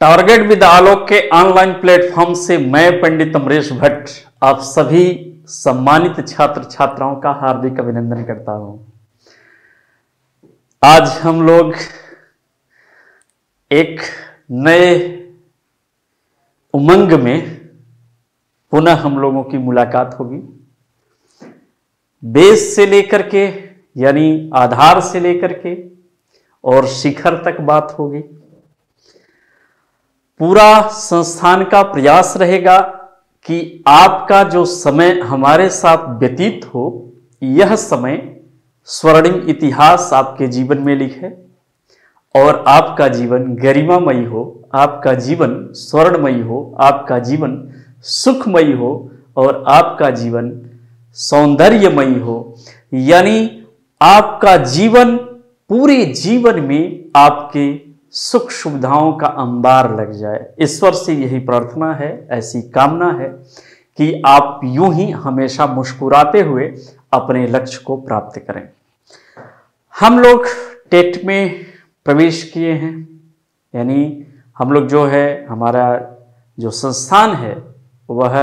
Target with आलोक के online platform से मैं पंडित अमरेश भट्ट आप सभी सम्मानित छात्र छात्राओं का हार्दिक अभिनंदन करता हूं। आज हम लोग एक नए उमंग में पुनः हम लोगों की मुलाकात होगी। बेस से लेकर के यानी आधार से लेकर के और शिखर तक बात होगी। पूरा संस्थान का प्रयास रहेगा कि आपका जो समय हमारे साथ व्यतीत हो, यह समय स्वर्णिम इतिहास आपके जीवन में लिखे और आपका जीवन गरिमामयी हो, आपका जीवन स्वर्णमयी हो, आपका जीवन सुखमयी हो और आपका जीवन सौंदर्यमयी हो। यानी आपका जीवन पूरे जीवन में आपके सुख सुविधाओं का अंबार लग जाए। ईश्वर से यही प्रार्थना है, ऐसी कामना है कि आप यूं ही हमेशा मुस्कुराते हुए अपने लक्ष्य को प्राप्त करें। हम लोग टेट में प्रवेश किए हैं, यानी हम लोग जो है हमारा जो संस्थान है वह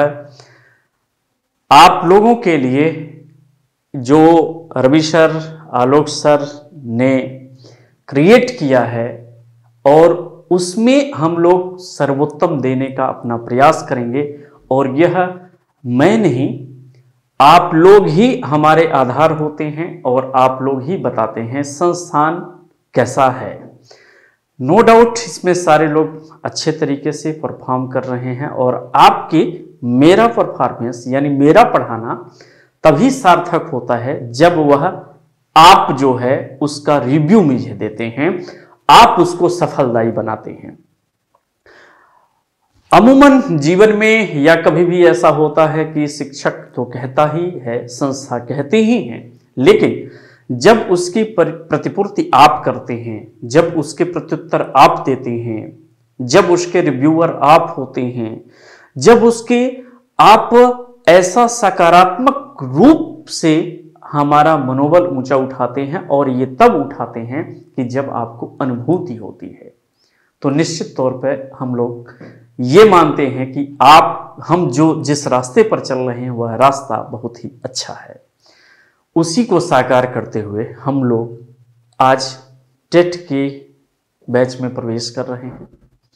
आप लोगों के लिए जो रवि सर, आलोक सर ने क्रिएट किया है और उसमें हम लोग सर्वोत्तम देने का अपना प्रयास करेंगे। और यह मैं नहीं, आप लोग ही हमारे आधार होते हैं और आप लोग ही बताते हैं संस्थान कैसा है। नो डाउट इसमें सारे लोग अच्छे तरीके से परफॉर्म कर रहे हैं और आपके मेरा परफॉर्मेंस यानी मेरा पढ़ाना तभी सार्थक होता है जब वह आप जो है उसका रिव्यू मुझे देते हैं, आप उसको सफलदायी बनाते हैं। अमूमन जीवन में या कभी भी ऐसा होता है कि शिक्षक तो कहता ही है, संस्था कहती ही है, लेकिन जब उसकी प्रतिपूर्ति आप करते हैं, जब उसके प्रत्युत्तर आप देते हैं, जब उसके रिव्यूअर आप होते हैं, जब उसके आप ऐसा सकारात्मक रूप से हमारा मनोबल ऊंचा उठाते हैं और ये तब उठाते हैं कि जब आपको अनुभूति होती है, तो निश्चित तौर पर हम लोग ये मानते हैं कि हम जो जिस रास्ते पर चल रहे हैं वह रास्ता बहुत ही अच्छा है। उसी को साकार करते हुए हम लोग आज टेट के बैच में प्रवेश कर रहे हैं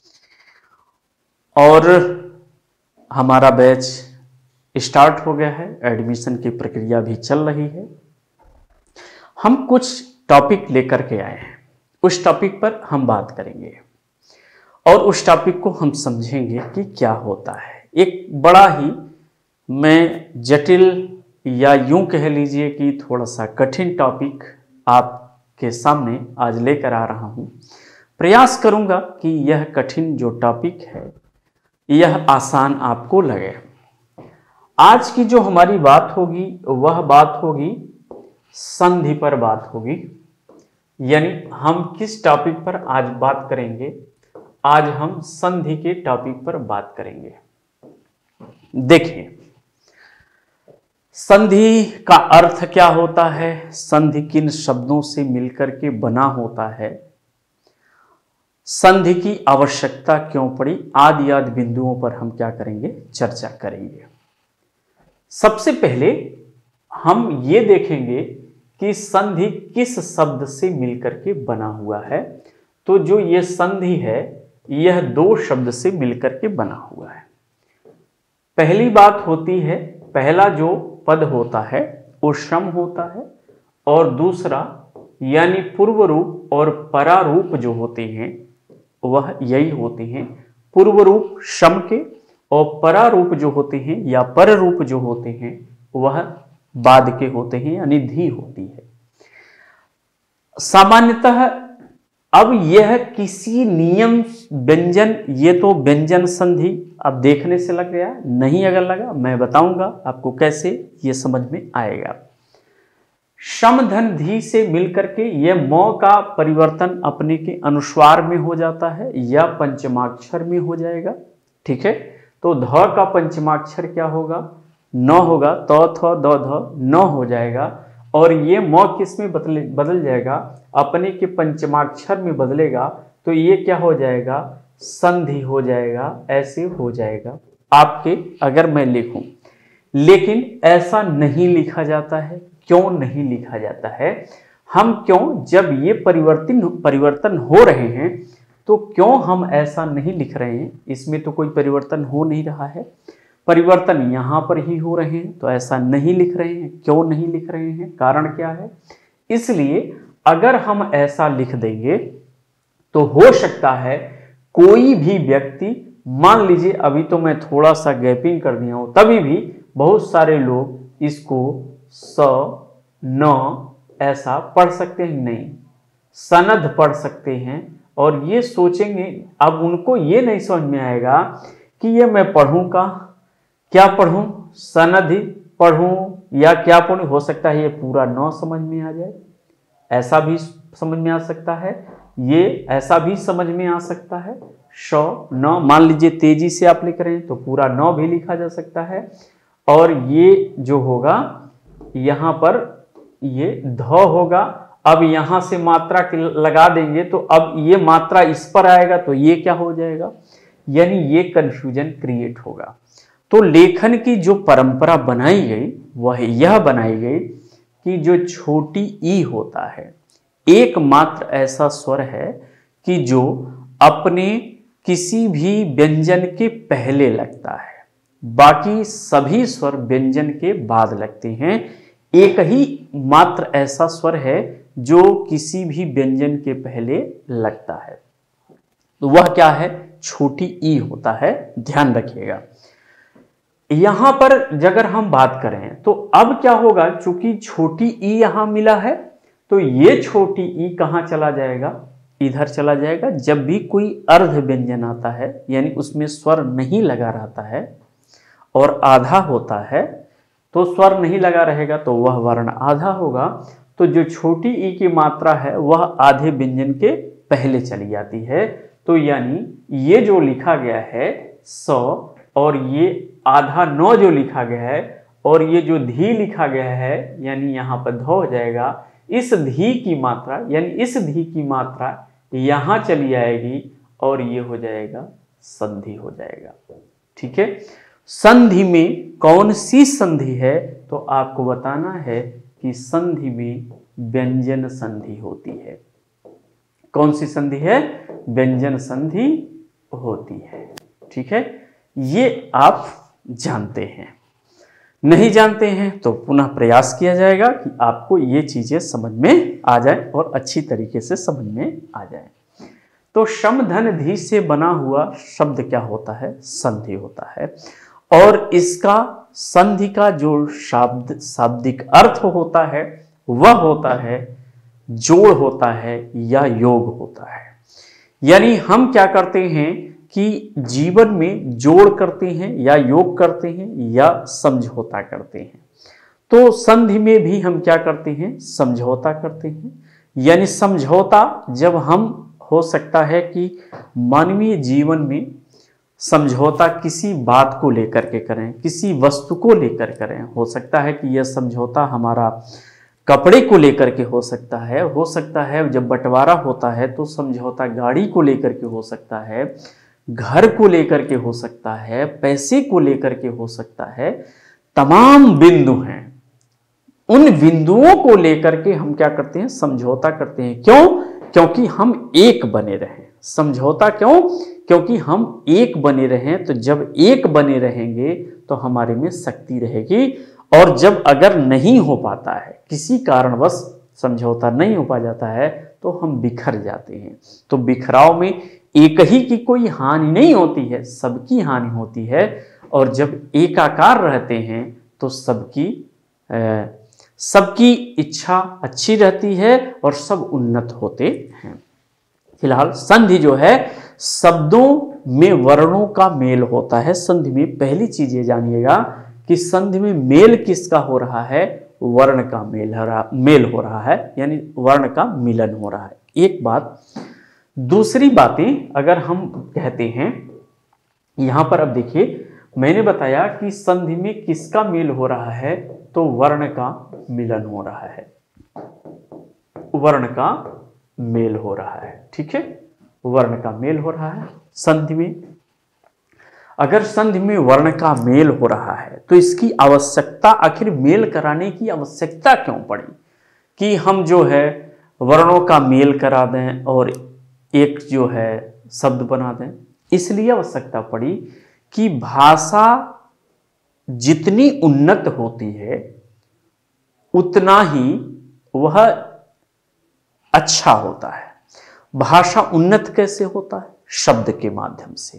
और हमारा बैच स्टार्ट हो गया है। एडमिशन की प्रक्रिया भी चल रही है। हम कुछ टॉपिक लेकर के आए हैं, उस टॉपिक पर हम बात करेंगे और उस टॉपिक को हम समझेंगे कि क्या होता है। एक बड़ा ही मैं जटिल या यूं कह लीजिए कि थोड़ा सा कठिन टॉपिक आपके सामने आज लेकर आ रहा हूं। प्रयास करूंगा कि यह कठिन जो टॉपिक है यह आसान आपको लगे। आज की जो हमारी बात होगी वह बात होगी संधि पर बात होगी। यानी हम किस टॉपिक पर आज बात करेंगे? आज हम संधि के टॉपिक पर बात करेंगे। देखिए, संधि का अर्थ क्या होता है, संधि किन शब्दों से मिलकर के बना होता है, संधि की आवश्यकता क्यों पड़ी, आदि आदि बिंदुओं पर हम क्या करेंगे, चर्चा करेंगे। सबसे पहले हम ये देखेंगे कि संधि किस शब्द से मिलकर के बना हुआ है। तो जो ये संधि है यह दो शब्द से मिलकर के बना हुआ है। पहली बात होती है, पहला जो पद होता है वो श्रम होता है और दूसरा यानी पूर्व रूप और परारूप जो होते हैं वह यही होते हैं। पूर्व रूप श्रम के और परारूप जो होते हैं या पर रूप जो होते हैं वह बाद के होते हैं, यानी धी होती है। सामान्यतः अब यह किसी नियम व्यंजन, ये तो व्यंजन संधि अब देखने से लग गया, नहीं अगर लगा मैं बताऊंगा आपको कैसे ये समझ में आएगा। शम धन धी से मिलकर के यह मौ का परिवर्तन अपने के अनुस्वार में हो जाता है या पंचमाक्षर में हो जाएगा। ठीक है, तो ध का पंचमाक्षर क्या होगा, न होगा, त थ द ध न हो जाएगा और ये मौ किस में बदल जाएगा, अपने के पंचमाक्षर में बदलेगा। तो ये क्या हो जाएगा, संधि हो जाएगा, ऐसे हो जाएगा आपके अगर मैं लिखूं। लेकिन ऐसा नहीं लिखा जाता है। क्यों नहीं लिखा जाता है? हम क्यों, जब ये परिवर्तन हो रहे हैं तो क्यों हम ऐसा नहीं लिख रहे हैं? इसमें तो कोई परिवर्तन हो नहीं रहा है, परिवर्तन यहाँ पर ही हो रहे हैं, तो ऐसा नहीं लिख रहे हैं। क्यों नहीं लिख रहे हैं? कारण क्या है? इसलिए अगर हम ऐसा लिख देंगे तो हो सकता है कोई भी व्यक्ति, मान लीजिए अभी तो मैं थोड़ा सा गैपिंग कर दिया हूं, तभी भी बहुत सारे लोग इसको स न ऐसा पढ़ सकते हैं, नहीं सनद पढ़ सकते हैं, और ये सोचेंगे, अब उनको ये नहीं समझ में आएगा कि ये मैं पढ़ूं का क्या पढ़ूं, सनद ही पढ़ूं या क्या पढ़ूं। हो सकता है ये पूरा न समझ में आ जाए, ऐसा भी समझ में आ सकता है, ये ऐसा भी समझ में आ सकता है। श न, मान लीजिए तेजी से आप लिख रहे हैं तो पूरा न भी लिखा जा सकता है, और ये जो होगा यहां पर ये ध होगा। अब यहां से मात्रा लगा देंगे तो अब ये मात्रा इस पर आएगा तो ये क्या हो जाएगा, यानी ये कंफ्यूजन क्रिएट होगा। तो लेखन की जो परंपरा बनाई गई वह यह बनाई गई कि जो छोटी ई होता है, एकमात्र ऐसा स्वर है कि जो अपने किसी भी व्यंजन के पहले लगता है, बाकी सभी स्वर व्यंजन के बाद लगते हैं। एक ही मात्र ऐसा स्वर है जो किसी भी व्यंजन के पहले लगता है, तो वह क्या है? छोटी ई होता है, ध्यान रखिएगा। यहां पर अगर हम बात करें तो अब क्या होगा, चूंकि छोटी ई यहां मिला है तो ये छोटी ई कहां चला जाएगा? इधर चला जाएगा। जब भी कोई अर्ध व्यंजन आता है, यानी उसमें स्वर नहीं लगा रहता है और आधा होता है, तो स्वर नहीं लगा रहेगा तो वह वर्ण आधा होगा। तो जो छोटी ई की मात्रा है वह आधे व्यंजन के पहले चली जाती है। तो यानी ये जो लिखा गया है स, और ये आधा न जो लिखा गया है, और ये जो धी लिखा गया है, यानी यहाँ पर ध हो जाएगा। इस धी की मात्रा, यानी इस धी की मात्रा यहाँ चली आएगी और ये हो जाएगा संधि हो जाएगा। ठीक है, संधि में कौन सी संधि है? तो आपको बताना है कि संधि में व्यंजन संधि होती है। कौन सी संधि है? व्यंजन संधि होती है। ठीक है, ये आप जानते हैं। नहीं जानते हैं तो पुनः प्रयास किया जाएगा कि आपको ये चीजें समझ में आ जाए और अच्छी तरीके से समझ में आ जाए। तो शम धन धी से बना हुआ शब्द क्या होता है? संधि होता है। और इसका संधि का जो शाब्दिक अर्थ होता है वह होता है जोड़ होता है या योग होता है। यानी हम क्या करते हैं कि जीवन में जोड़ करते हैं या योग करते हैं या समझौता करते हैं। तो संधि में भी हम क्या करते हैं? समझौता करते हैं। यानी समझौता जब हम, हो सकता है कि मानवीय जीवन में समझौता किसी बात को लेकर के करें, किसी वस्तु को लेकर करें। हो सकता है कि यह समझौता हमारा कपड़े को लेकर के हो सकता है जब बंटवारा होता है तो समझौता गाड़ी को लेकर के हो सकता है, घर को लेकर के हो सकता है, पैसे को लेकर के हो सकता है। तमाम बिंदु हैं, उन बिंदुओं को लेकर के हम क्या करते हैं? समझौता करते हैं। क्यों? क्योंकि हम एक बने रहें। समझौता क्यों? क्योंकि हम एक बने रहें। तो जब एक बने रहेंगे तो हमारे में शक्ति रहेगी, और जब अगर नहीं हो पाता है, किसी कारणवश समझौता नहीं हो पा जाता है, तो हम बिखर जाते हैं। तो बिखराव में एक ही की कोई हानि नहीं होती है, सबकी हानि होती है। और जब एकाकार रहते हैं तो सबकी इच्छा अच्छी रहती है और सब उन्नत होते हैं। फिलहाल संधि जो है शब्दों में वर्णों का मेल होता है। संधि में पहली चीज ये जानिएगा कि संधि में मेल किसका हो रहा है? वर्ण का मेल हो रहा है, यानी वर्ण का मिलन हो रहा है। एक बात। दूसरी बातें अगर हम कहते हैं, यहां पर अब देखिए मैंने बताया कि संधि में किसका मेल हो रहा है? तो वर्ण का मिलन हो रहा है, वर्ण का मेल हो रहा है। ठीक है, वर्ण का मेल हो रहा है संधि में। अगर संधि में वर्ण का मेल हो रहा है तो इसकी आवश्यकता, आखिर मेल कराने की आवश्यकता क्यों पड़ी कि हम जो है वर्णों का मेल करा दें और एक जो है शब्द बना दें? इसलिए आवश्यकता पड़ी कि भाषा जितनी उन्नत होती है उतना ही वह अच्छा होता है। भाषा उन्नत कैसे होता है? शब्द के माध्यम से।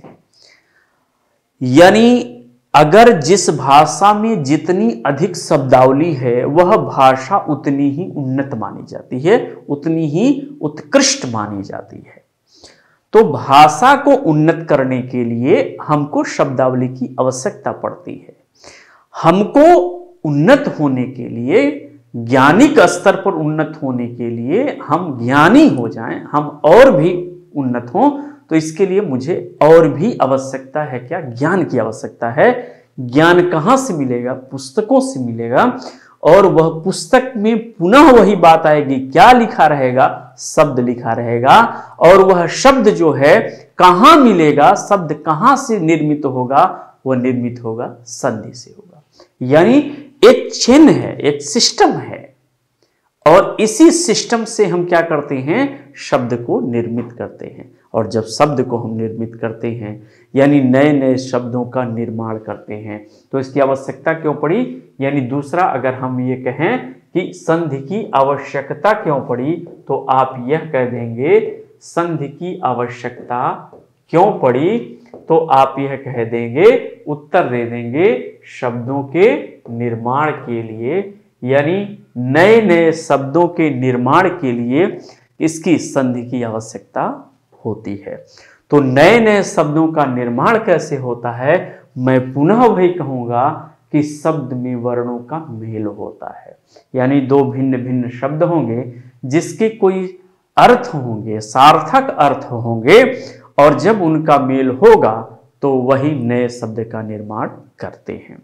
यानी अगर जिस भाषा में जितनी अधिक शब्दावली है वह भाषा उतनी ही उन्नत मानी जाती है, उतनी ही उत्कृष्ट मानी जाती है। तो भाषा को उन्नत करने के लिए हमको शब्दावली की आवश्यकता पड़ती है। हमको उन्नत होने के लिए, ज्ञानिक स्तर पर उन्नत होने के लिए, हम ज्ञानी हो जाएं, हम और भी उन्नत हों, तो इसके लिए मुझे और भी आवश्यकता है क्या? ज्ञान की आवश्यकता है। ज्ञान कहां से मिलेगा? पुस्तकों से मिलेगा। और वह पुस्तक में पुनः वही बात आएगी, क्या लिखा रहेगा? शब्द लिखा रहेगा। और वह शब्द जो है कहां मिलेगा? शब्द कहां से निर्मित होगा? वह निर्मित होगा संधि से होगा। यानी एक चेन है, एक सिस्टम है, और इसी सिस्टम से हम क्या करते हैं? शब्द को निर्मित करते हैं। और जब शब्द को हम निर्मित करते हैं यानी नए नए शब्दों का निर्माण करते हैं, तो इसकी आवश्यकता क्यों पड़ी? यानी दूसरा, अगर हम ये कहें कि संधि की आवश्यकता क्यों पड़ी, तो आप यह कह देंगे संधि की आवश्यकता क्यों पड़ी, तो आप यह कह देंगे, उत्तर दे देंगे शब्दों के निर्माण के लिए। यानी नए नए शब्दों के निर्माण के लिए इसकी संधि की आवश्यकता होती है। तो नए नए शब्दों का निर्माण कैसे होता है? मैं पुनः वही कहूंगा कि शब्द में वर्णों का मेल होता है। यानी दो भिन्न भिन्न शब्द होंगे जिसके कोई अर्थ होंगे, सार्थक अर्थ होंगे, और जब उनका मेल होगा तो वही नए शब्द का निर्माण करते हैं।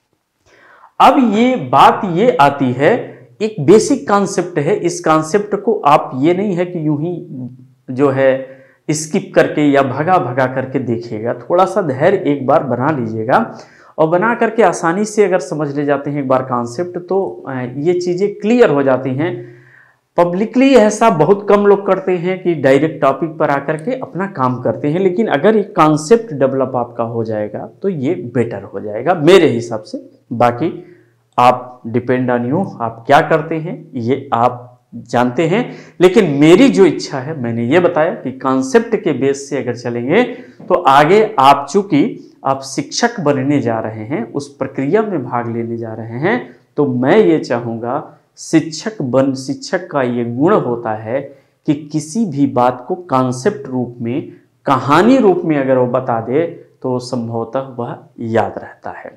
अब ये बात ये आती है, एक बेसिक कॉन्सेप्ट है। इस कॉन्सेप्ट को आप ये नहीं है कि यूं ही जो है स्किप करके या भगा भगा करके देखिएगा। थोड़ा सा धैर्य एक बार बना लीजिएगा, और बना करके आसानी से अगर समझ ले जाते हैं एक बार कॉन्सेप्ट, तो ये चीज़ें क्लियर हो जाती हैं। पब्लिकली ऐसा बहुत कम लोग करते हैं कि डायरेक्ट टॉपिक पर आकर के अपना काम करते हैं, लेकिन अगर एक कॉन्सेप्ट डेवलप आपका हो जाएगा तो ये बेटर हो जाएगा मेरे हिसाब से। बाकी आप डिपेंड ऑन यू, आप क्या करते हैं ये आप जानते हैं, लेकिन मेरी जो इच्छा है, मैंने ये बताया कि कॉन्सेप्ट के बेस से अगर चलेंगे तो आगे आप, चूंकि आप शिक्षक बनने जा रहे हैं, उस प्रक्रिया में भाग लेने जा रहे हैं, तो मैं ये चाहूँगा शिक्षक का ये गुण होता है कि किसी भी बात को कॉन्सेप्ट रूप में, कहानी रूप में अगर वो बता दे तो संभवतः वह याद रहता है।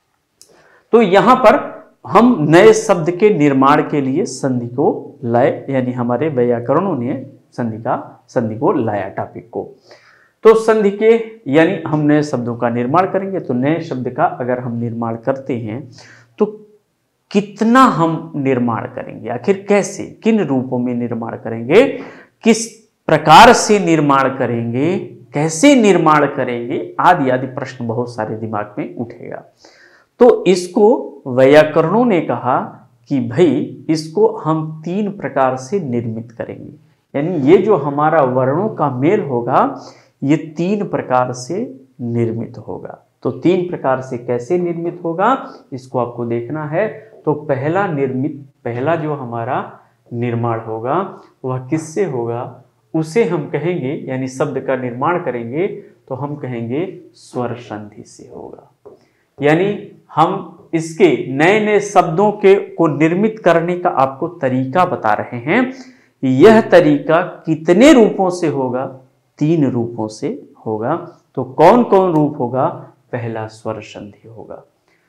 तो यहाँ पर हम नए शब्द के निर्माण के लिए संधि को लाए, यानी हमारे व्याकरणों ने संधि को लाया टॉपिक को। तो संधि के यानी हम नए शब्दों का निर्माण करेंगे। तो नए शब्द का अगर हम निर्माण करते हैं तो कितना हम निर्माण करेंगे, आखिर कैसे, किन रूपों में निर्माण करेंगे, किस प्रकार से निर्माण करेंगे, कैसे निर्माण करेंगे, आदि आदि प्रश्न बहुत सारे दिमाग में उठेगा। तो इसको व्याकरणों ने कहा कि भाई इसको हम 3 प्रकार से निर्मित करेंगे। यानी ये जो हमारा वर्णों का मेल होगा ये 3 प्रकार से निर्मित होगा। तो 3 प्रकार से कैसे निर्मित होगा इसको आपको देखना है। तो पहला जो हमारा निर्माण होगा वह किससे होगा, उसे हम कहेंगे, यानी शब्द का निर्माण करेंगे तो हम कहेंगे स्वर संधि से होगा। यानी हम इसके नए नए शब्दों को निर्मित करने का आपको तरीका बता रहे हैं। यह तरीका कितने रूपों से होगा? 3 रूपों से होगा। तो कौन कौन रूप होगा? पहला स्वर संधि होगा।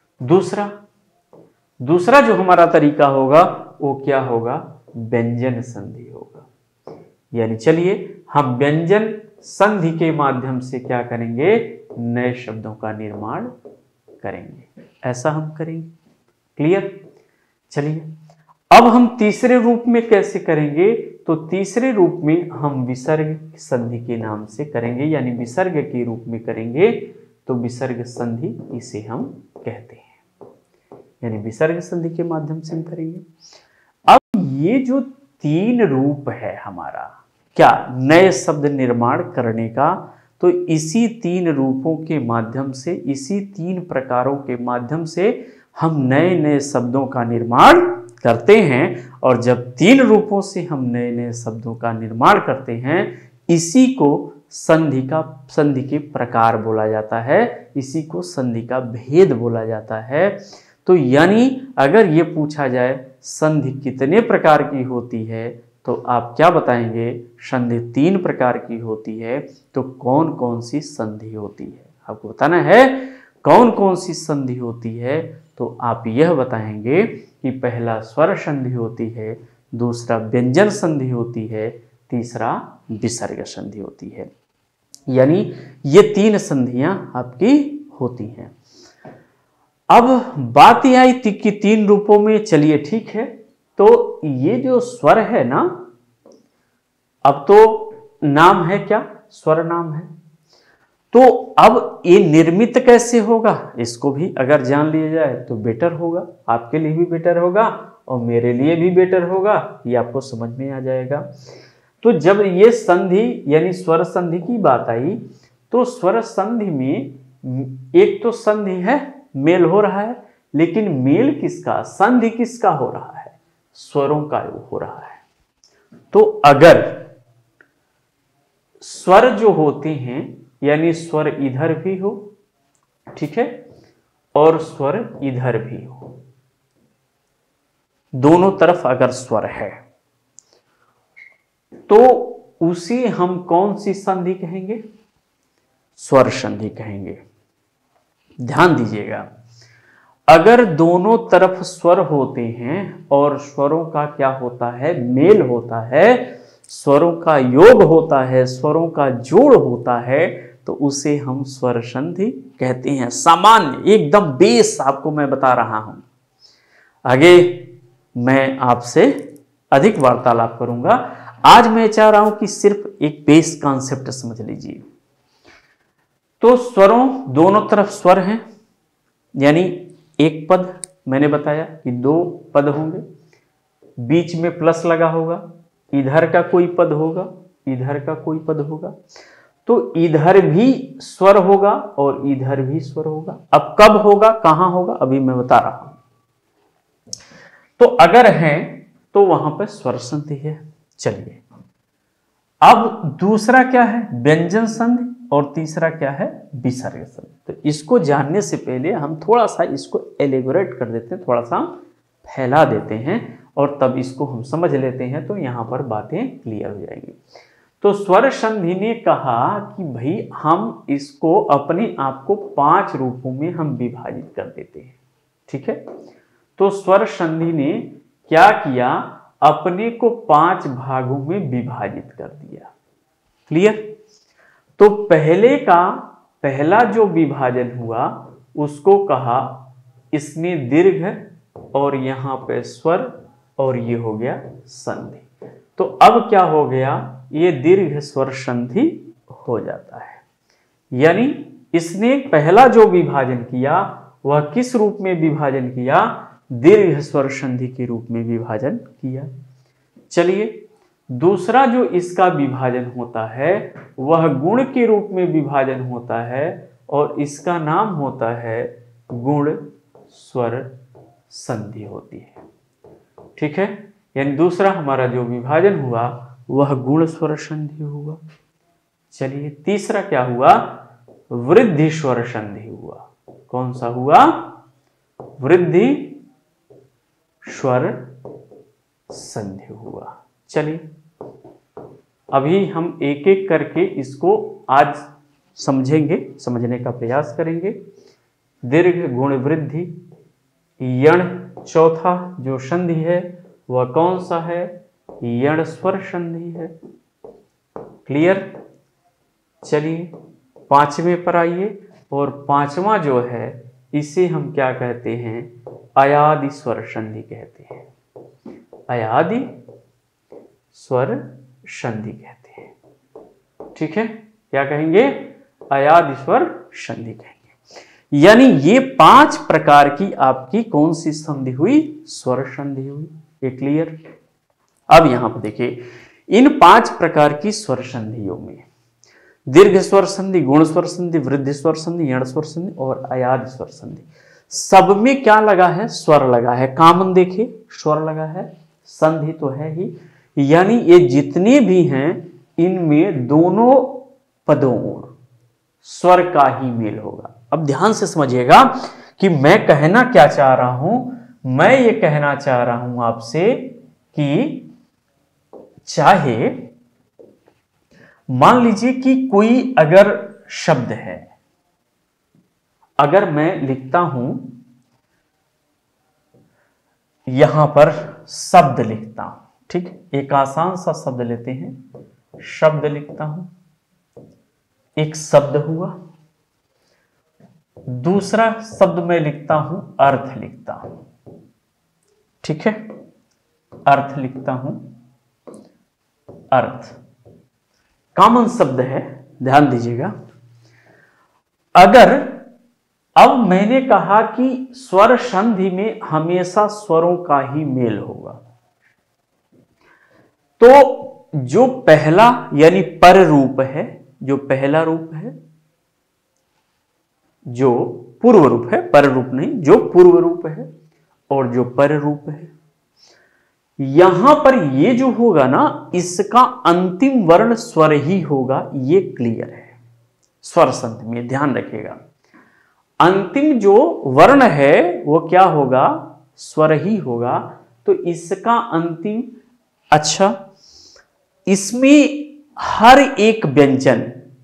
दूसरा जो हमारा तरीका होगा वो क्या होगा? व्यंजन संधि होगा। यानी चलिए हम व्यंजन संधि के माध्यम से क्या करेंगे? नए शब्दों का निर्माण करेंगे। ऐसा हम करेंगे। क्लियर? चलिए अब हम तीसरे रूप में कैसे करेंगे? तो तीसरे रूप में हम विसर्ग संधि के नाम से करेंगे, यानी विसर्ग के रूप में करेंगे तो विसर्ग संधि इसे हम कहते हैं, यानी विसर्ग संधि के माध्यम से हम करेंगे। अब ये जो तीन रूप है हमारा क्या नए शब्द निर्माण करने का, तो इसी तीन रूपों के माध्यम से, इसी तीन प्रकारों के माध्यम से हम नए नए शब्दों का निर्माण करते हैं। और जब तीन रूपों से हम नए नए शब्दों का निर्माण करते हैं, इसी को संधि के प्रकार बोला जाता है, इसी को संधि का भेद बोला जाता है। तो यानी अगर ये पूछा जाए संधि कितने प्रकार की होती है, तो आप क्या बताएंगे? संधि तीन प्रकार की होती है। तो कौन कौन सी संधि होती है आपको बताना है, कौन कौन सी संधि होती है। तो आप यह बताएंगे कि पहला स्वर संधि होती है, दूसरा व्यंजन संधि होती है, तीसरा विसर्ग संधि होती है। यानी ये तीन संधियां आपकी होती हैं। अब बात यह आई कि तीन रूपों में, चलिए ठीक है, तो ये जो स्वर है ना, अब तो नाम है क्या? स्वर नाम है। तो अब ये निर्मित कैसे होगा, इसको भी अगर जान लिया जाए तो बेटर होगा, आपके लिए भी बेटर होगा और मेरे लिए भी बेटर होगा, ये आपको समझ में आ जाएगा। तो जब ये संधि यानी स्वर संधि की बात आई, तो स्वर संधि में एक तो संधि है, मेल हो रहा है, लेकिन मेल किसका, संधि किसका हो रहा है? स्वरों का हो रहा है। तो अगर स्वर जो होते हैं, यानी स्वर इधर भी हो, ठीक है, और स्वर इधर भी हो, दोनों तरफ अगर स्वर है, तो उसे हम कौन सी संधि कहेंगे? स्वर संधि कहेंगे। ध्यान दीजिएगा, अगर दोनों तरफ स्वर होते हैं और स्वरों का क्या होता है? मेल होता है, स्वरों का योग होता है, स्वरों का जोड़ होता है, तो उसे हम स्वर संधि कहते हैं। सामान्य एकदम बेस आपको मैं बता रहा हूं, आगे मैं आपसे अधिक वार्तालाप करूंगा। आज मैं चाह रहा हूं कि सिर्फ एक बेस कॉन्सेप्ट समझ लीजिए। तो स्वरों, दोनों तरफ स्वर हैं, यानी एक पद, मैंने बताया कि दो पद होंगे, बीच में प्लस लगा होगा, इधर का कोई पद होगा, इधर का कोई पद होगा, तो इधर भी स्वर होगा और इधर भी स्वर होगा। अब कब होगा, कहां होगा, अभी मैं बता रहा हूं। तो अगर है तो वहां पर स्वर संधि है। चलिए, अब दूसरा क्या है? व्यंजन संधि, और तीसरा क्या है? विसर्ग संधि। तो इसको जानने से पहले हम थोड़ा सा इसको एलेबोरेट कर देते हैं, थोड़ा सा फैला देते हैं, और तब इसको हम समझ लेते हैं, तो यहां पर बातें क्लियर हो जाएंगी। तो स्वर संधि ने कहा कि भाई हम इसको अपने आप को 5 रूपों में हम विभाजित कर देते हैं, ठीक है। तो स्वर संधि ने क्या किया? अपने को 5 भागों में विभाजित कर दिया। क्लियर? तो पहला जो विभाजन हुआ उसको कहा इसने दीर्घ, और यहां पे स्वर, और ये हो गया संधि। तो अब क्या हो गया? ये दीर्घ स्वर संधि हो जाता है। यानी इसने पहला जो विभाजन किया वह किस रूप में विभाजन किया? दीर्घ स्वर संधि के रूप में विभाजन किया। चलिए, दूसरा जो इसका विभाजन होता है वह गुण के रूप में विभाजन होता है, और इसका नाम होता है गुण स्वर संधि होती है, ठीक है। यानी दूसरा हमारा जो विभाजन हुआ वह गुण स्वर संधि हुआ। चलिए, तीसरा क्या हुआ? वृद्धि स्वर संधि हुआ। कौन सा हुआ? वृद्धि स्वर संधि हुआ। चलिए, अभी हम एक एक करके इसको आज समझेंगे, समझने का प्रयास करेंगे। दीर्घ, गुण, वृद्धि, यण चौथा जो संधि है वह कौन सा है? यण स्वर संधि है। क्लियर? चलिए, 5वें पर आइए, और 5वां जो है इसे हम क्या कहते हैं? अयादि स्वर संधि कहते हैं। अयादि स्वर संधि कहते हैं। ठीक है, क्या कहेंगे? अयाद स्वर संधि कहेंगे। यानी ये 5 प्रकार की आपकी कौन सी संधि हुई? स्वर संधि हुई। ये क्लियर? अब यहां पर देखिए, इन 5 प्रकार की स्वर संधियों में दीर्घ स्वर संधि, गुण स्वर संधि, वृद्धि स्वर संधि, यण स्वर संधि और अयाद स्वर संधि, सब में क्या लगा है? स्वर लगा है। कॉमन देखिए, स्वर लगा है, संधि तो है ही। यानी ये जितने भी हैं इनमें दोनों पदों और स्वर का ही मेल होगा। अब ध्यान से समझिएगा कि मैं कहना क्या चाह रहा हूं। मैं ये कहना चाह रहा हूं आपसे कि चाहे मान लीजिए कि कोई अगर शब्द है, अगर मैं लिखता हूं यहां पर शब्द लिखता हूं, ठीक, एक आसान सा शब्द लेते हैं, शब्द लिखता हूं, एक शब्द हुआ। दूसरा शब्द मैं लिखता हूं, अर्थ लिखता हूं। ठीक है, अर्थ लिखता हूं, अर्थ कॉमन शब्द है, ध्यान दीजिएगा। अगर अब मैंने कहा कि स्वर संधि में हमेशा स्वरों का ही मेल होगा, तो जो पहला यानी पर रूप है, जो पहला रूप है, जो पूर्व रूप है, पर रूप नहीं, जो पूर्व रूप है और जो पर रूप है, यहां पर ये जो होगा ना, इसका अंतिम वर्ण स्वर ही होगा। ये क्लियर है। स्वर संधि में ध्यान रखिएगा, अंतिम जो वर्ण है वो क्या होगा? स्वर ही होगा। तो इसका अंतिम, अच्छा, इसमें हर एक व्यंजन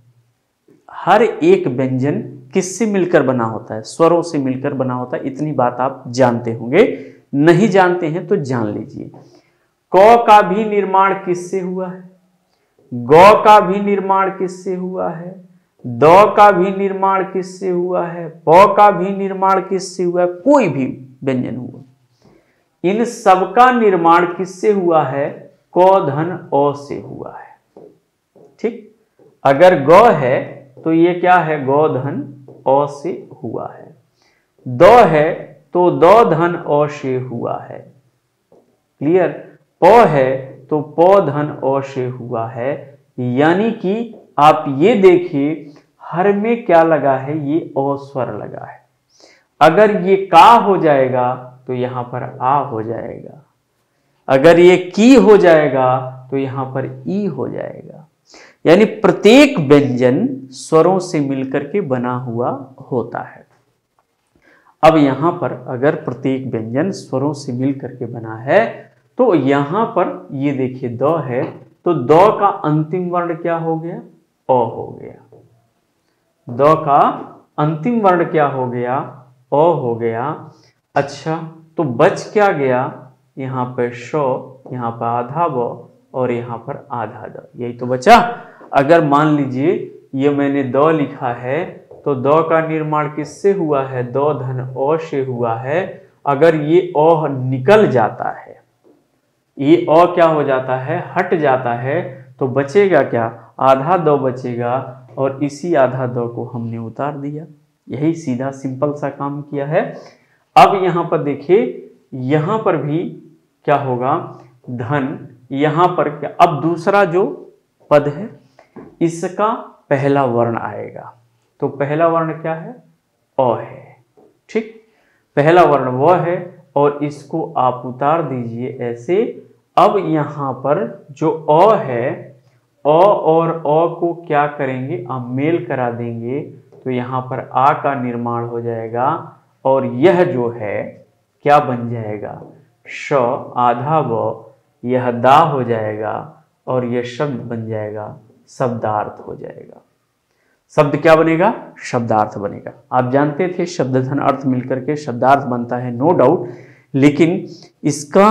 किससे मिलकर बना होता है? स्वरों से मिलकर बना होता है। इतनी बात आप जानते होंगे, नहीं जानते हैं तो जान लीजिए। क का भी निर्माण किससे हुआ है? ग का भी निर्माण किससे हुआ है? द का भी निर्माण किससे हुआ है? प का भी निर्माण किससे हुआ है? कोई भी व्यंजन हुआ, इन सब का निर्माण किससे हुआ है? क धन अ से हुआ है। ठीक, अगर ग है तो ये क्या है? ग धन अ से हुआ है। द है तो द धन अ से हुआ है। क्लियर? प है तो प धन अ से हुआ है। यानी कि आप ये देखिए, हर में क्या लगा है? ये अ स्वर लगा है। अगर ये का हो जाएगा तो यहां पर आ हो जाएगा, अगर ये की हो जाएगा तो यहां पर ई हो जाएगा। यानी प्रत्येक व्यंजन स्वरों से मिलकर के बना हुआ होता है। अब यहां पर अगर प्रत्येक व्यंजन स्वरों से मिलकर के बना है, तो यहां पर ये देखिए द है, तो द का अंतिम वर्ण क्या हो गया? अ हो गया। द का अंतिम वर्ण क्या हो गया? अ हो गया। अच्छा, तो बच क्या गया? यहां पर श, यहां पर आधा व और यहां पर आधा द, यही तो बचा। अगर मान लीजिए ये मैंने द लिखा है, तो द का निर्माण किससे हुआ है? द धन अ से हुआ है। अगर ये अ निकल जाता है, ये अ क्या हो जाता है? हट जाता है, तो बचेगा क्या? आधा द बचेगा, और इसी आधा द को हमने उतार दिया। यही सीधा सिंपल सा काम किया है। अब यहां पर देखिए, यहां पर भी क्या होगा? धन, यहां पर क्या? अब दूसरा जो पद है इसका पहला वर्ण आएगा, तो पहला वर्ण क्या है? अ है। ठीक, पहला वर्ण वह है, और इसको आप उतार दीजिए ऐसे। अब यहां पर जो अ है, अ और अ को क्या करेंगे? आप मेल करा देंगे, तो यहां पर आ का निर्माण हो जाएगा, और यह जो है क्या बन जाएगा? श आधा व, यह दा हो जाएगा, और यह शब्द बन जाएगा, शब्दार्थ हो जाएगा। शब्द क्या बनेगा? शब्दार्थ बनेगा। आप जानते थे शब्द धन अर्थ मिलकर के शब्दार्थ बनता है, नो डाउट, लेकिन इसका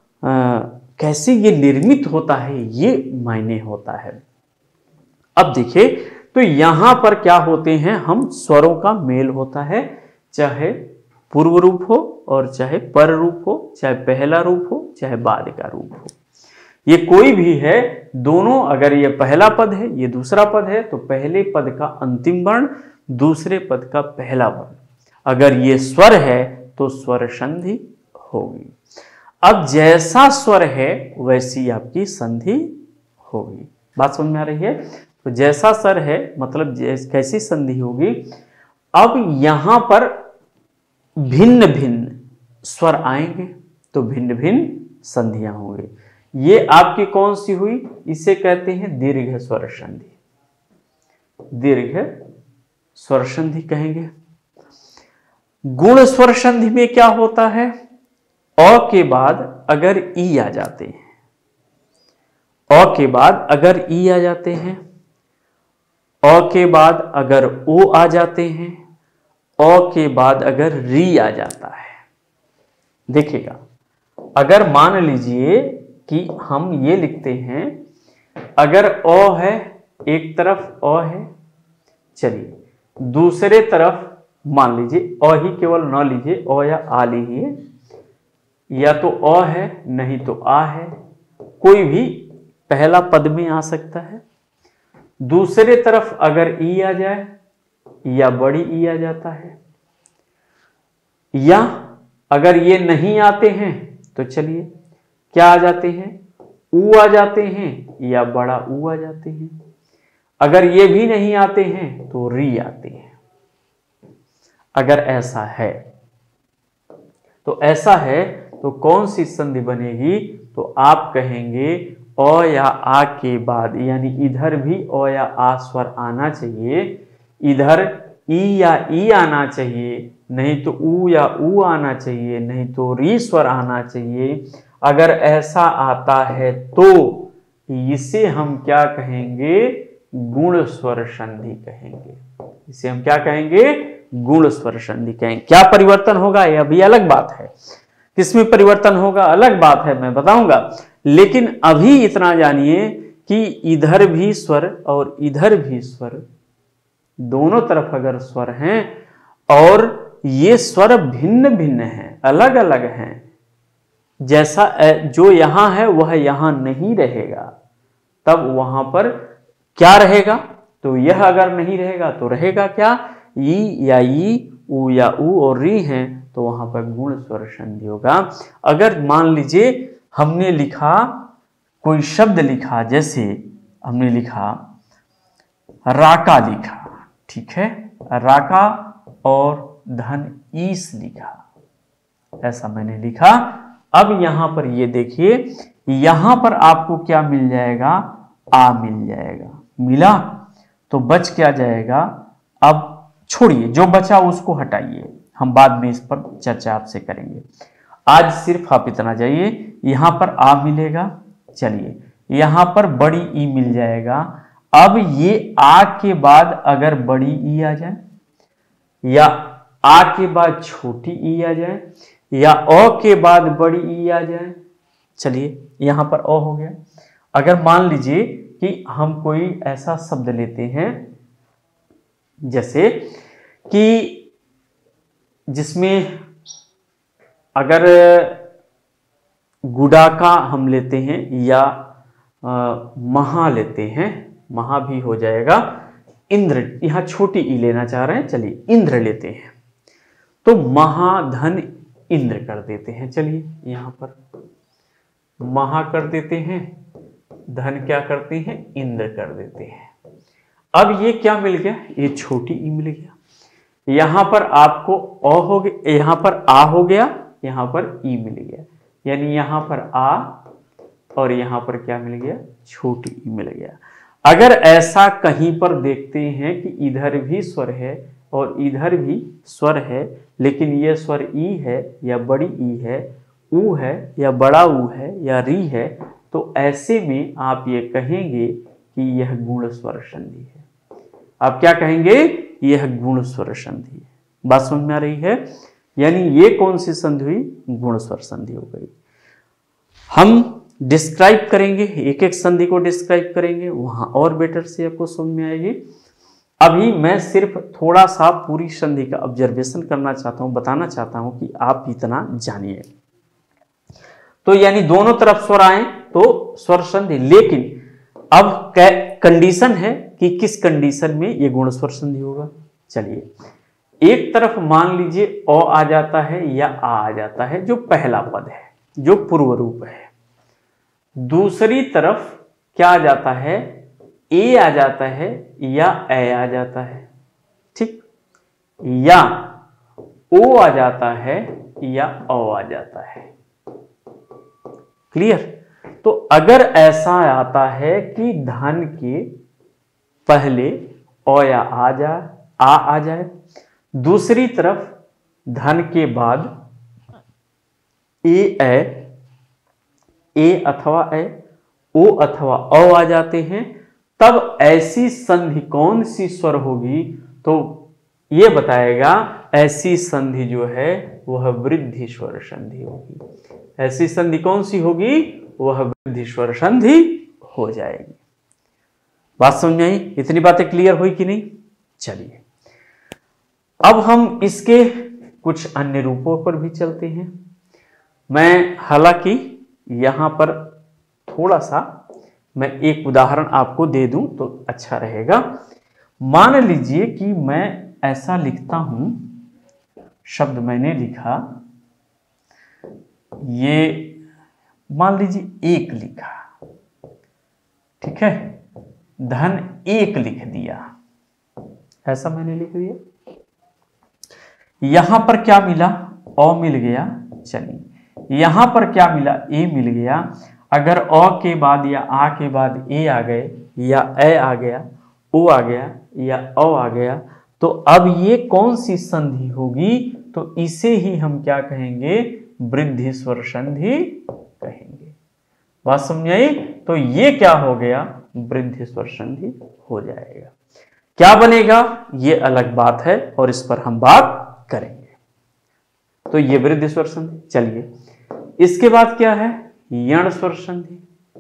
कैसे ये निर्मित होता है ये मायने होता है। अब देखिए, तो यहां पर क्या होते हैं? हम स्वरों का मेल होता है, चाहे पूर्व रूप हो और चाहे पर रूप हो, चाहे पहला रूप हो, चाहे बाद का रूप हो। ये कोई भी है, दोनों, अगर ये पहला पद है ये दूसरा पद है तो पहले पद का अंतिम वर्ण दूसरे पद का पहला वर्ण, अगर ये स्वर है तो स्वर संधि होगी। अब जैसा स्वर है वैसी आपकी संधि होगी। बात समझ में आ रही है? तो जैसा स्वर है मतलब कैसी संधि होगी। अब यहां पर भिन्न भिन्न स्वर आएंगे तो भिन्न भिन्न संधियां होंगी। ये आपकी कौन सी हुई? इसे कहते हैं दीर्घ स्वर संधि, दीर्घ स्वर संधि कहेंगे। गुण स्वर संधि में क्या होता है? अ के बाद अगर ई आ जाते हैं, अ के बाद अगर ई आ जाते हैं, अ के बाद अगर ओ आ जाते हैं, अ के बाद अगर री आ जाता है। देखिएगा, अगर मान लीजिए कि हम ये लिखते हैं, अगर अ है एक तरफ अ है, चलिए दूसरे तरफ मान लीजिए अ ही केवल न लीजिए, अ या आ लीजिए, या तो अ है नहीं तो आ है, कोई भी पहला पद में आ सकता है। दूसरे तरफ अगर ई आ जाए या बड़ी ई आ जाता है, या अगर ये नहीं आते हैं तो चलिए क्या आ जाते हैं? ऊ आ जाते हैं या बड़ा ऊ आ जाते हैं। अगर ये भी नहीं आते हैं तो री आते हैं। अगर ऐसा है तो ऐसा है तो कौन सी संधि बनेगी? तो आप कहेंगे अ या आ के बाद, यानी इधर भी अ या आ स्वर आना चाहिए, इधर ई या ई आना चाहिए, नहीं तो ऊ या ऊ आना चाहिए, नहीं तो री स्वर आना चाहिए। अगर ऐसा आता है तो इसे हम क्या कहेंगे? गुण स्वर संधि कहेंगे। इसे हम क्या कहेंगे? गुण स्वर संधि कहेंगे। क्या परिवर्तन होगा यह भी अलग बात है, किसमें परिवर्तन होगा अलग बात है, मैं बताऊंगा। लेकिन अभी इतना जानिए कि इधर भी स्वर और इधर भी स्वर, दोनों तरफ अगर स्वर हैं और ये स्वर भिन्न भिन्न हैं, अलग अलग हैं, जैसा जो यहां है वह यहां नहीं रहेगा, तब वहां पर क्या रहेगा? तो यह अगर नहीं रहेगा तो रहेगा क्या? ई या ई, ऊ या ऊ और री हैं तो वहां पर गुण स्वर संधि होगा। अगर मान लीजिए हमने लिखा, कोई शब्द लिखा, जैसे हमने लिखा राका लिखा, ठीक है, राका और धन ईस लिखा, ऐसा मैंने लिखा। अब यहां पर ये देखिए, यहां पर आपको क्या मिल जाएगा? आ मिल जाएगा। मिला तो बच क्या जाएगा? अब छोड़िए, जो बचा उसको हटाइए, हम बाद में इस पर चर्चा आपसे करेंगे। आज सिर्फ आप इतना जाइए, यहां पर आ मिलेगा, चलिए यहां पर बड़ी ई मिल जाएगा। अब ये आ के बाद अगर बड़ी ई आ जाए, या आ के बाद छोटी ई आ जाए, या अ के बाद बड़ी ई आ जाए, चलिए यहां पर अ हो गया। अगर मान लीजिए कि हम कोई ऐसा शब्द लेते हैं जैसे कि जिसमें अगर गुडाका हम लेते हैं या महा लेते हैं, महा भी हो जाएगा। इंद्र, यहां छोटी ई लेना चाह रहे हैं, चलिए इंद्र लेते हैं तो महाधन इंद्र कर देते हैं। चलिए यहां पर महा कर देते हैं, धन क्या करते हैं? इंद्र कर देते हैं। अब ये क्या मिल गया? ये छोटी ई मिल गया। यहां पर आपको अ हो गया, यहां पर आ हो गया, यहां पर ई मिल गया, यानी यहां पर आ और यहां पर क्या मिल गया? छोटी ई मिल गया। अगर ऐसा कहीं पर देखते हैं कि इधर भी स्वर है और इधर भी स्वर है, लेकिन यह स्वर ई है या बड़ी ई है, ऊ है या बड़ा ऊ है या री है, तो ऐसे में आप ये कहेंगे कि यह गुण स्वर संधि है। आप क्या कहेंगे? यह गुण स्वर संधि है। बात समझ में आ रही है? यानी ये कौन सी संधि हुई? गुण स्वर संधि हो गई। हम डिस्क्राइब करेंगे, एक एक संधि को डिस्क्राइब करेंगे, वहां और बेटर से आपको समझ में आएगी। अभी मैं सिर्फ थोड़ा सा पूरी संधि का ऑब्जर्वेशन करना चाहता हूं, बताना चाहता हूं कि आप इतना जानिए। तो यानी दोनों तरफ स्वर आए तो स्वर संधि। लेकिन अब कंडीशन है कि किस कंडीशन में ये गुण स्वर संधि होगा। चलिए, एक तरफ मान लीजिए अ आ जाता है या आ जाता है, जो पहला पद है, जो पूर्व रूप है। दूसरी तरफ क्या आ जाता है, ए आ जाता है या ए आ जाता है, ठीक, या ओ आ जाता है या औ आ जाता है। क्लियर। तो अगर ऐसा आता है कि धन के पहले अ या आ जाए, दूसरी तरफ धन के बाद ए अथवा ए, ओ अथवा औ आ जाते हैं, तब ऐसी संधि कौन सी स्वर होगी, तो ये बताएगा ऐसी संधि जो है वह वृद्धि स्वर संधि होगी। ऐसी संधि कौन सी होगी, वह वृद्धि स्वर संधि हो जाएगी। बात समझ आई? इतनी बातें क्लियर हुई कि नहीं? चलिए, अब हम इसके कुछ अन्य रूपों पर भी चलते हैं। मैं हालांकि यहां पर थोड़ा सा मैं एक उदाहरण आपको दे दूं तो अच्छा रहेगा। मान लीजिए कि मैं ऐसा लिखता हूं, शब्द मैंने लिखा, ये मान लीजिए एक लिखा, ठीक है, धन एक लिख दिया, ऐसा मैंने लिख दिया। यहां पर क्या मिला, अ मिल गया। चलिए, यहां पर क्या मिला, ए मिल गया। अगर अ के बाद या आ के बाद ए आ गए, या ए आ गया, ओ आ गया, या औ आ गया, तो अब ये कौन सी संधि होगी, तो इसे ही हम क्या कहेंगे, वृद्धि स्वर संधि कहेंगे। बात समझ आई? तो ये क्या हो गया, वृद्धि स्वर संधि हो जाएगा। क्या बनेगा ये अलग बात है और इस पर हम बात करेंगे। तो ये वृद्धि स्वर संधि। चलिए, इसके बाद क्या है, यण स्वर संधि।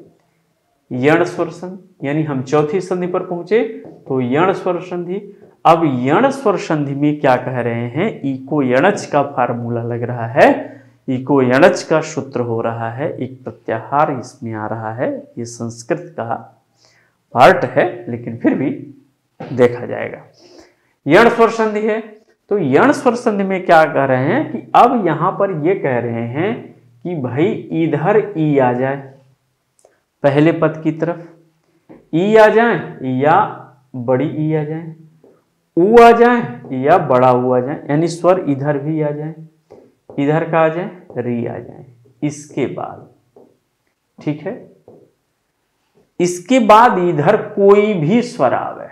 यण स्वर संधि यानी हम चौथी संधि पर पहुंचे, तो यण स्वर संधि। अब यण स्वर संधि में क्या कह रहे हैं, इको यणच का फार्मूला लग रहा है, इको यणच का सूत्र हो रहा है, एक प्रत्याहार इसमें आ रहा है। ये संस्कृत का पार्ट है लेकिन फिर भी देखा जाएगा। यण स्वर संधि है, तो यण स्वर संधि में क्या कह रहे हैं कि अब यहां पर ये कह रहे हैं कि भाई इधर ई आ जाए, पहले पद की तरफ ई आ जाए या बड़ी ई आ जाए, ऊ आ जाए या बड़ा ऊ आ जाए, यानी स्वर इधर भी आ जाए, इधर का आ जाए, री आ जाए। इसके बाद ठीक है, इसके बाद इधर कोई भी स्वर आवे,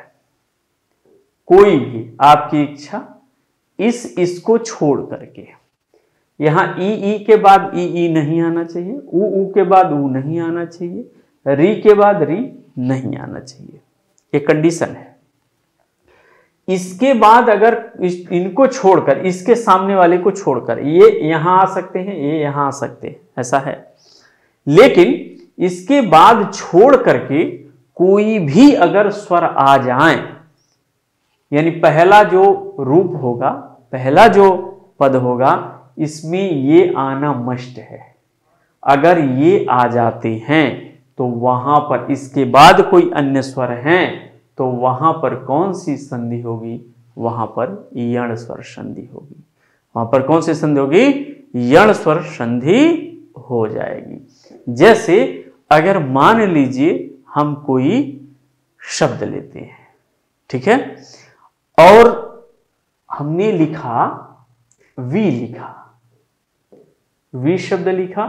कोई भी आपकी इच्छा, इसको छोड़ करके। यहां ई के बाद ई नहीं आना चाहिए, ऊ के बाद ऊ नहीं आना चाहिए, री के बाद री नहीं आना चाहिए, ये कंडीशन है। इसके बाद अगर इनको छोड़कर, इसके सामने वाले को छोड़कर, ये यहां आ सकते हैं, ये यहां आ सकते हैं, ऐसा है। लेकिन इसके बाद छोड़ करके कोई भी अगर स्वर आ जाए, यानी पहला जो रूप होगा, पहला जो पद होगा, इसमें ये आना मस्ट है। अगर ये आ जाते हैं तो वहां पर इसके बाद कोई अन्य स्वर हैं, तो वहां पर कौन सी संधि होगी, वहां पर यण स्वर संधि होगी। वहां पर कौन सी संधि होगी, यण स्वर संधि हो जाएगी। जैसे अगर मान लीजिए हम कोई शब्द लेते हैं, ठीक है, और हमने लिखा वी, लिखा वी शब्द लिखा,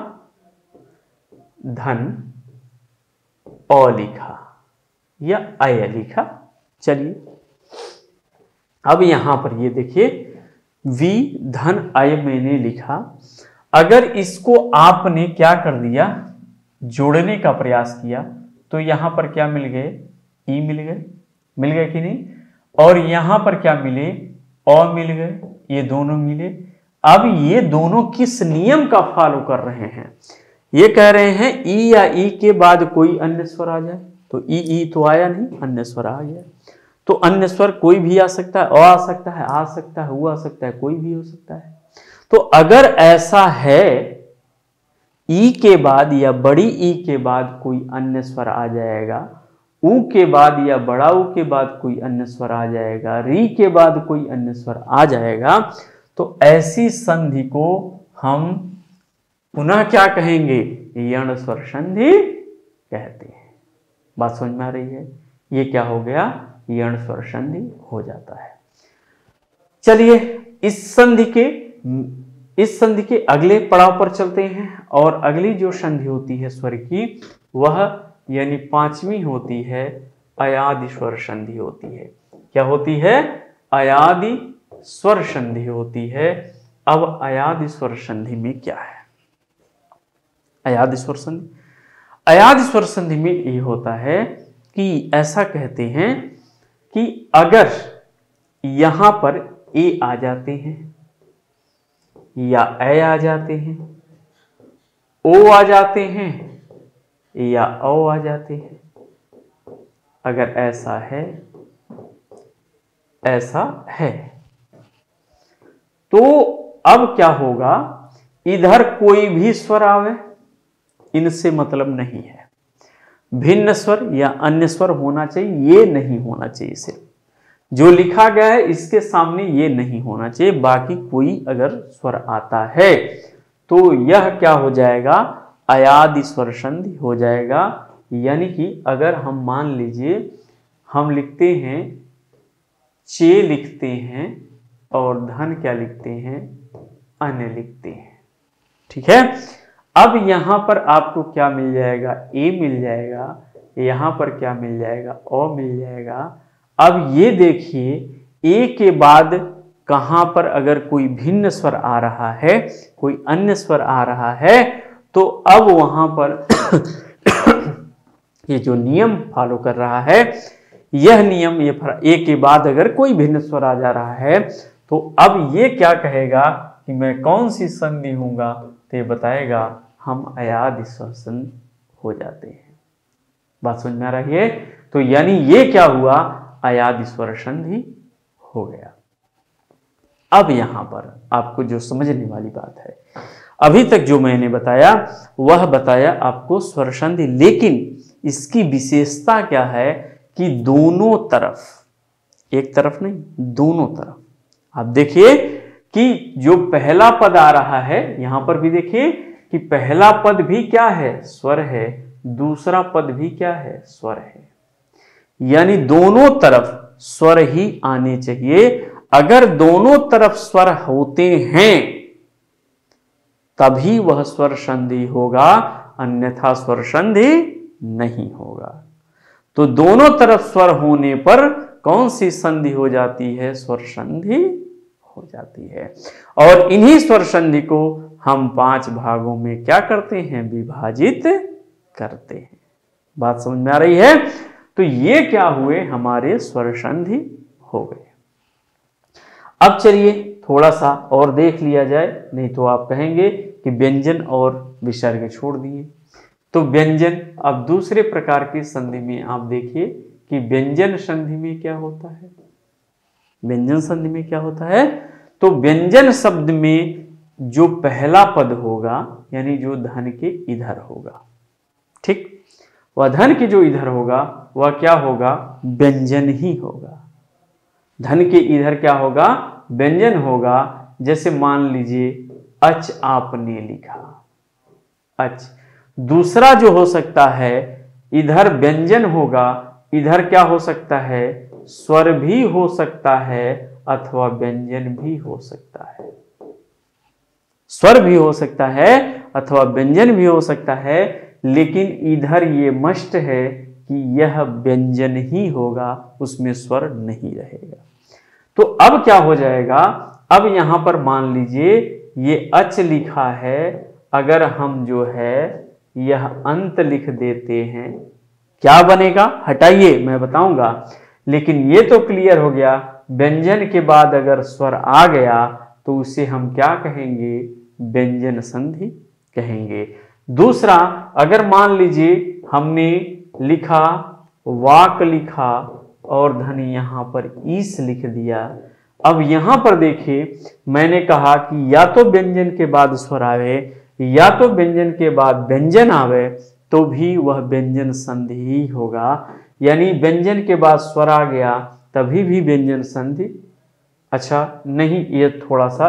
धन अ लिखा या अय लिखा। चलिए, अब यहां पर ये देखिए, वी धन अय मैंने लिखा। अगर इसको आपने क्या कर दिया, जोड़ने का प्रयास किया, तो यहां पर क्या मिल गए, ई मिल गए कि नहीं, और यहां पर क्या मिले, अ मिल गए, ये दोनों मिले। अब ये दोनों किस नियम का फॉलो कर रहे हैं, ये कह रहे हैं ई या ई के बाद कोई अन्य स्वर आ जाए, तो ई तो आया नहीं, अन्य स्वर आ गया। तो अन्य स्वर कोई भी आ सकता है, आ सकता है, आ सकता है, वो आ सकता है, कोई भी हो सकता है। तो अगर ऐसा है ई के बाद या बड़ी ई के बाद कोई अन्य स्वर आ जाएगा, ऊ के बाद या बड़ा ऊ के बाद कोई अन्य स्वर आ जाएगा, री के बाद कोई अन्य स्वर आ जाएगा, तो ऐसी संधि को हम पुनः क्या कहेंगे? यण स्वर संधि कहते हैं। बात समझ में आ रही है? ये क्या हो गया? यण स्वर संधि हो जाता है। चलिए इस संधि के अगले पड़ाव पर चलते हैं, और अगली जो संधि होती है स्वर की, वह यानी पांचवी होती है अयादि स्वर संधि होती है। क्या होती है? अयादि स्वर संधि होती है। अब अयादि स्वर संधि में क्या है? अयादि स्वर संधि, अयादि स्वर संधि में ये होता है कि ऐसा कहते हैं कि अगर यहां पर ए आ जाते हैं या ए आ जाते हैं, ओ आ जाते हैं या ओ आ जाते हैं, अगर ऐसा है तो अब क्या होगा? इधर कोई भी स्वर आवे, इनसे मतलब नहीं है। भिन्न स्वर या अन्य स्वर होना चाहिए, ये नहीं होना चाहिए। सिर्फ जो लिखा गया है इसके सामने ये नहीं होना चाहिए। बाकी कोई अगर स्वर आता है तो यह क्या हो जाएगा? अयादि स्वर संधि हो जाएगा। यानी कि अगर हम मान लीजिए हम लिखते हैं चे लिखते हैं और धन क्या लिखते हैं? अन्य लिखते हैं। ठीक है। अब यहां पर आपको क्या मिल जाएगा? ए मिल जाएगा। यहां पर क्या मिल जाएगा? ओ मिल जाएगा। अब ये देखिए ए के बाद कहां पर अगर कोई भिन्न स्वर आ रहा है, कोई अन्य स्वर आ रहा है, तो अब वहां पर ये जो नियम फॉलो कर रहा है, यह नियम ए के बाद अगर कोई भिन्न स्वर आ जा रहा है, तो अब ये क्या कहेगा कि मैं कौन सी संधि हूंगा? तो ये बताएगा हम अयादि स्वर संधि हो जाते हैं। बात समझ में आ रही है? तो यानी ये क्या हुआ? अयादि स्वर संधि हो गया। अब यहां पर आपको जो समझने वाली बात है, अभी तक जो मैंने बताया वह बताया आपको स्वर संधि, लेकिन इसकी विशेषता क्या है कि दोनों तरफ, एक तरफ नहीं, दोनों तरफ। आप देखिए कि जो पहला पद आ रहा है, यहां पर भी देखिए कि पहला पद भी क्या है? स्वर है। दूसरा पद भी क्या है? स्वर है। यानी दोनों तरफ स्वर ही आने चाहिए। अगर दोनों तरफ स्वर होते हैं तभी वह स्वर संधि होगा, अन्यथा स्वर संधि नहीं होगा। तो दोनों तरफ स्वर होने पर कौन सी संधि हो जाती है? स्वर संधि हो जाती है। और इन्हीं स्वर संधि को हम 5 भागों में क्या करते हैं? विभाजित करते हैं। बात समझ में आ रही है? तो ये क्या हुए? हमारे स्वर संधि हो गए। अब चलिए थोड़ा सा और देख लिया जाए, नहीं तो आप कहेंगे कि व्यंजन और विसर्ग छोड़ दिए। तो व्यंजन, अब दूसरे प्रकार की संधि में आप देखिए कि व्यंजन संधि में क्या होता है? व्यंजन संधि में क्या होता है? तो व्यंजन शब्द में जो पहला पद होगा, यानी जो धन के इधर होगा, ठीक, वह धन के जो इधर होगा वह क्या होगा? व्यंजन ही होगा। धन के इधर क्या होगा? व्यंजन होगा। जैसे मान लीजिए अच आपने लिखा, अच। दूसरा जो हो सकता है, इधर व्यंजन होगा, इधर क्या हो सकता है? स्वर भी हो सकता है अथवा व्यंजन भी हो सकता है। स्वर भी हो सकता है अथवा व्यंजन भी हो सकता है, लेकिन इधर ये मस्ट है कि यह व्यंजन ही होगा, उसमें स्वर नहीं रहेगा। तो अब क्या हो जाएगा? अब यहां पर मान लीजिए ये अच लिखा है, अगर हम जो है यह अंत लिख देते हैं, क्या बनेगा? हटाइए मैं बताऊंगा, लेकिन ये तो क्लियर हो गया। व्यंजन के बाद अगर स्वर आ गया तो उसे हम क्या कहेंगे? व्यंजन संधि कहेंगे। दूसरा, अगर मान लीजिए हमने लिखा, वाक लिखा और धन यहां पर ईस लिख दिया। अब यहां पर देखिए मैंने कहा कि या तो व्यंजन के बाद स्वर आवे या तो व्यंजन के बाद व्यंजन आवे तो भी वह व्यंजन संधि ही होगा, यानी व्यंजन के बाद स्वर आ गया तभी भी व्यंजन संधि। अच्छा नहीं, ये थोड़ा सा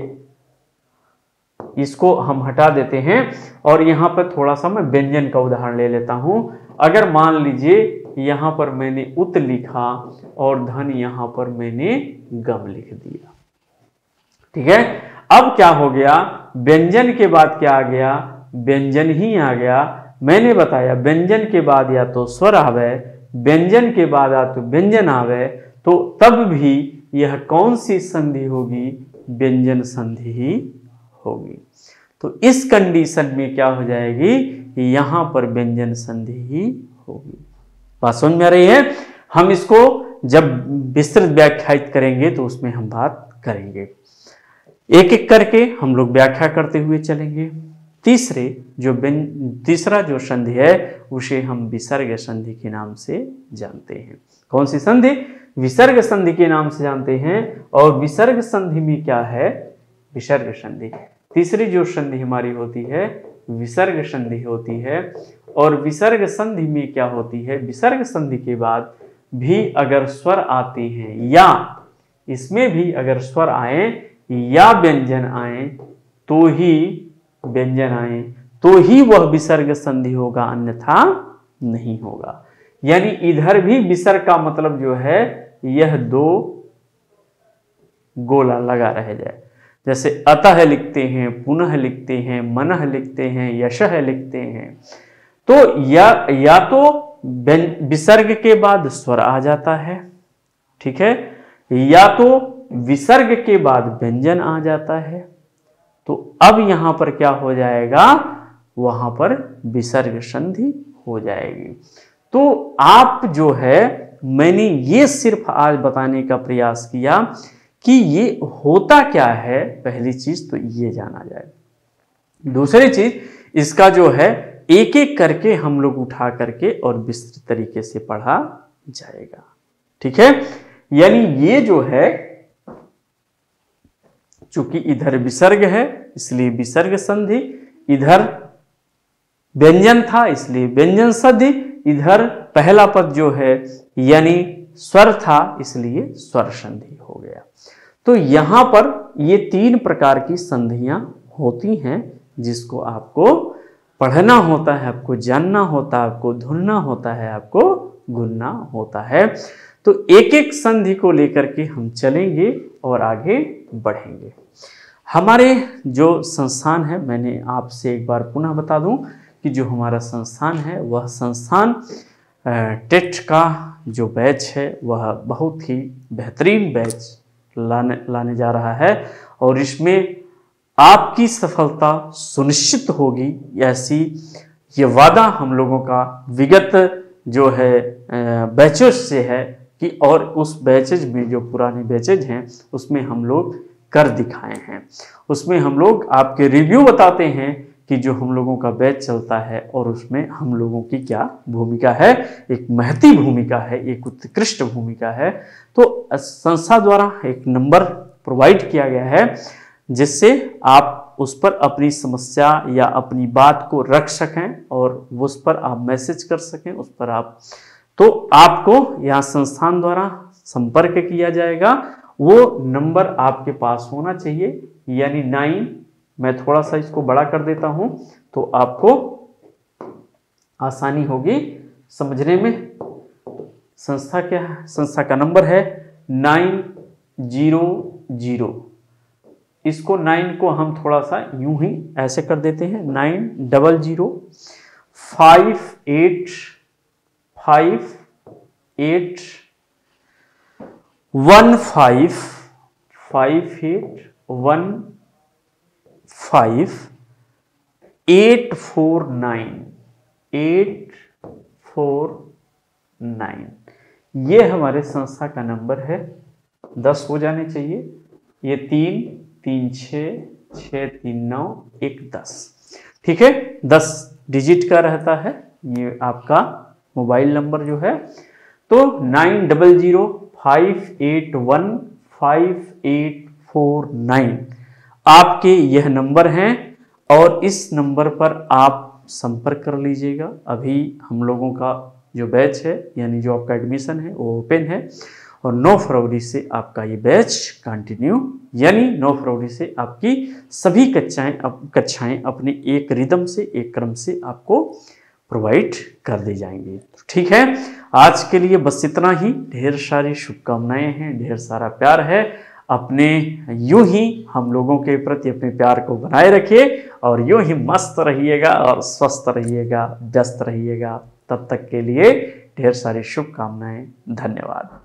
इसको हम हटा देते हैं और यहाँ पर थोड़ा सा मैं व्यंजन का उदाहरण ले लेता हूं। अगर मान लीजिए यहाँ पर मैंने उत लिखा और धन यहाँ पर मैंने गम लिख दिया, ठीक है। अब क्या हो गया, व्यंजन के बाद क्या आ गया, व्यंजन ही आ गया। मैंने बताया व्यंजन के बाद या तो स्वर आवे, व्यंजन के बाद या तो व्यंजन आवे, तो तब भी यह कौन सी संधि होगी, व्यंजन संधि ही होगी। तो इस कंडीशन में क्या हो जाएगी, यहां पर व्यंजन संधि ही होगी। बात समझ में आ रही है। हम इसको जब विस्तृत व्याख्यायित करेंगे तो उसमें हम बात करेंगे, एक एक करके हम लोग व्याख्या करते हुए चलेंगे। तीसरा जो संधि है उसे हम विसर्ग संधि के नाम से जानते हैं। कौन सी संधि, विसर्ग संधि के नाम से जानते हैं। और विसर्ग संधि में क्या है, विसर्ग संधि। तीसरी जो संधि हमारी होती है विसर्ग संधि होती है। और विसर्ग संधि में क्या होती है, विसर्ग संधि के बाद भी अगर स्वर आते हैं या इसमें भी अगर स्वर आए या व्यंजन आए तो ही व्यंजन आए तो ही वह विसर्ग संधि होगा, अन्यथा नहीं होगा। यानी इधर भी विसर्ग का मतलब जो है यह दो गोला लगा रह जाए। जैसे अतः लिखते हैं, पुनः लिखते हैं, मनः लिखते हैं, यशः लिखते हैं, तो या तो विसर्ग के बाद स्वर आ जाता है, ठीक है, या तो विसर्ग के बाद व्यंजन आ जाता है। तो अब यहां पर क्या हो जाएगा, वहां पर विसर्ग संधि हो जाएगी। तो आप जो है, मैंने ये सिर्फ आज बताने का प्रयास किया कि ये होता क्या है, पहली चीज तो ये जाना जाए। दूसरी चीज, इसका जो है एक एक करके हम लोग उठा करके और विस्तृत तरीके से पढ़ा जाएगा, ठीक है। यानी ये जो है, चूंकि इधर विसर्ग है इसलिए विसर्ग संधि, इधर व्यंजन था इसलिए व्यंजन संधि, इधर पहला पद जो है यानी स्वर था इसलिए स्वर संधि हो गया। तो यहां पर ये तीन प्रकार की संधियां होती हैं जिसको आपको पढ़ना होता है, आपको जानना होता है, आपको धुनना होता है, आपको गुनना होता है। तो एक एक संधि को लेकर के हम चलेंगे और आगे बढ़ेंगे। हमारे जो संस्थान है, मैंने आपसे एक बार पुनः बता दूं कि जो हमारा संस्थान है वह संस्थान टेट का जो बैच है वह बहुत ही बेहतरीन बैच लाने जा रहा है और इसमें आपकी सफलता सुनिश्चित होगी, ऐसी ये वादा हम लोगों का विगत जो है बैचेज से है कि, और उस बैचेज में जो पुराने बैचेज हैं उसमें हम लोग कर दिखाए हैं। उसमें हम लोग आपके रिव्यू बताते हैं कि जो हम लोगों का बैच चलता है और उसमें हम लोगों की क्या भूमिका है, एक महती भूमिका है, एक उत्कृष्ट भूमिका है। तो संस्था द्वारा एक नंबर प्रोवाइड किया गया है जिससे आप उस पर अपनी समस्या या अपनी बात को रख सकें और उस पर आप मैसेज कर सकें, उस पर आप, तो आपको यहाँ संस्थान द्वारा संपर्क किया जाएगा। वो नंबर आपके पास होना चाहिए, यानी 9, मैं थोड़ा सा इसको बड़ा कर देता हूं तो आपको आसानी होगी समझने में। संस्था क्या है, संस्था का नंबर है 900, इसको 9 को हम थोड़ा सा यूं ही ऐसे कर देते हैं, 9858155849 ये हमारे संस्था का नंबर है। 10 हो जाने चाहिए, ये 336639110, ठीक है, 10 डिजिट का रहता है ये आपका मोबाइल नंबर जो है। तो 9005815849 आपके यह नंबर हैं। और इस नंबर पर आप संपर्क कर लीजिएगा। अभी हम लोगों का जो बैच है यानी जो आपका एडमिशन है वो ओपन है और 9 फरवरी से आपका ये बैच कंटिन्यू, यानी 9 फरवरी से आपकी सभी कक्षाएं अपने एक रिदम से, एक क्रम से आपको प्रोवाइड कर दी जाएंगी। तो ठीक है, आज के लिए बस इतना ही। ढेर सारी शुभकामनाएं हैं, ढेर सारा प्यार है। अपने यूं ही हम लोगों के प्रति अपने प्यार को बनाए रखिए और यूं ही मस्त रहिएगा और स्वस्थ रहिएगा, व्यस्त रहिएगा। तब तक के लिए ढेर सारी शुभकामनाएं। धन्यवाद।